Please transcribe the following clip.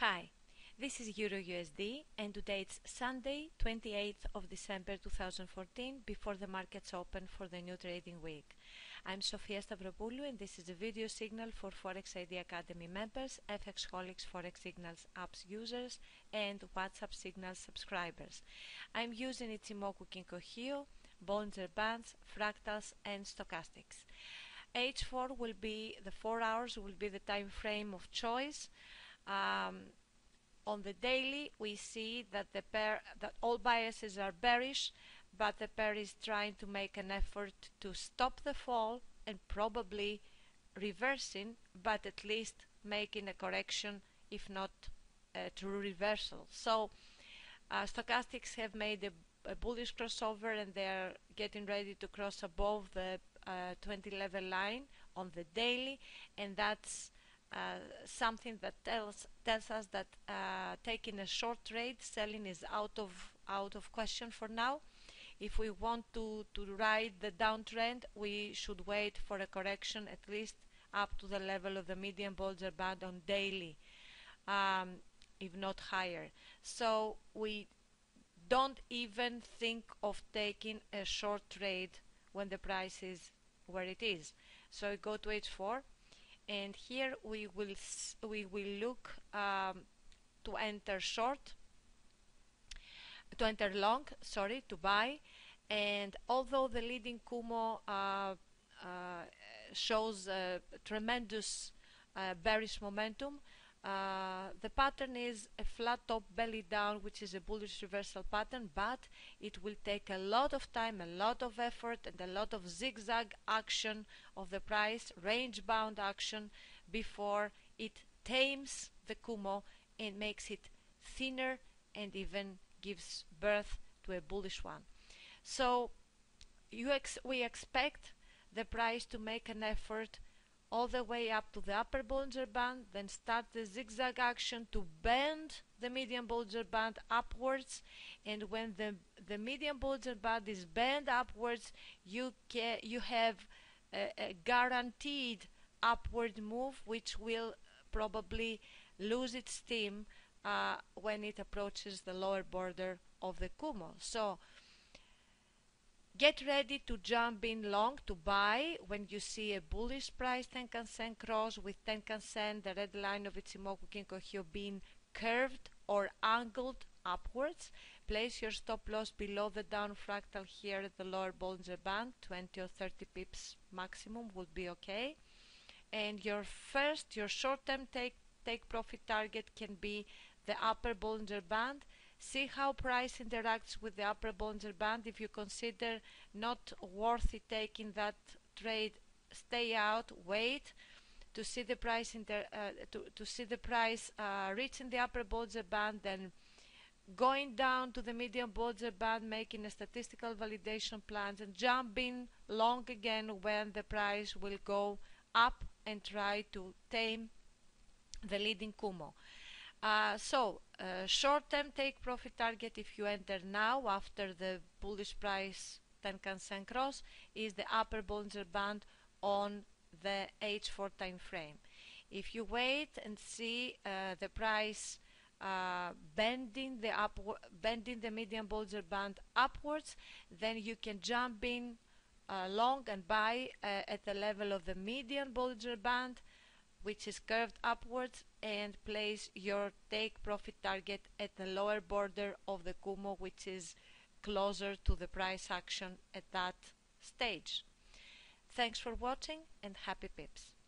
Hi, this is EURUSD and today it's Sunday, 28th of December 2014 before the markets open for the new trading week. I'm Sofia Stavropoulou and this is a video signal for Forex ID Academy members, FXholics Forex Signals apps users and WhatsApp Signals subscribers. I'm using Ichimoku Kinko Hyo, Bollinger Bands, Fractals and Stochastics. H4 will be, the 4 hours will be the time frame of choice. On the daily, we see that that all biases are bearish, but the pair is trying to make an effort to stop the fall and probably reversing, but at least making a correction, if not a true reversal. So stochastics have made a bullish crossover and they are getting ready to cross above the 20 level line on the daily, and that's something that tells us that taking a short trade, selling is out of question for now. If we want to ride the downtrend, we should wait for a correction at least up to the level of the median Bollinger Band on daily, if not higher. So we don't even think of taking a short trade when the price is where it is. So go to H4. And here we will look to enter long, to buy. And although the leading Kumo shows tremendous bearish momentum, the pattern is a flat top belly down, which is a bullish reversal pattern, but it will take a lot of time, a lot of effort and a lot of zigzag action of the price, range bound action, before it tames the Kumo and makes it thinner and even gives birth to a bullish one. So we expect the price to make an effort all the way up to the upper Bollinger Band, then start the zigzag action to bend the median Bollinger Band upwards, and when the median Bollinger Band is bent upwards, you have a guaranteed upward move, which will probably lose its steam when it approaches the lower border of the Kumo. So get ready to jump in long to buy when you see a bullish price Tenkan-sen cross with Tenkan-sen, the red line of Ichimoku Kinko Hyo, being curved or angled upwards. Place your stop loss below the down fractal here at the lower Bollinger Band. 20 or 30 pips maximum would be okay. And your short-term take profit target can be the upper Bollinger Band. See how price interacts with the upper Bollinger Band. If you consider not worthy taking that trade, stay out, wait to see the price reaching the upper Bollinger Band, then going down to the median Bollinger Band, making a statistical validation plans and jumping long again when the price will go up and try to tame the leading Kumo. Short-term take profit target, if you enter now after the bullish price Tenkan-sen cross, is the upper Bollinger Band on the H4 time frame. If you wait and see the price bending the median Bollinger Band upwards, then you can jump in long and buy at the level of the median Bollinger Band, which is curved upwards, and place your take profit target at the lower border of the Kumo, which is closer to the price action at that stage. Thanks for watching and happy pips.